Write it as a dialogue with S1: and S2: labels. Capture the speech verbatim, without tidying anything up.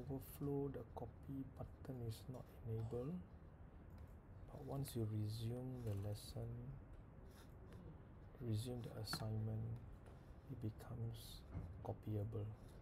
S1: overflow, the copy button is not enabled, but once you resume the lesson, resume the assignment, it becomes copyable.